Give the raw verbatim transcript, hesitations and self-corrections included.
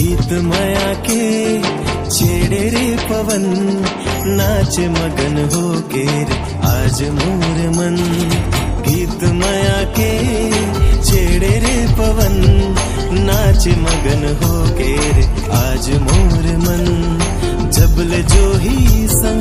गीत माया के छेड़े रे पवन, नाच मगन हो के रे आज मोर मन। गीत माया के छेड़े रे पवन, नाच मगन हो के रे आज मोर मन। जबले जो ही सा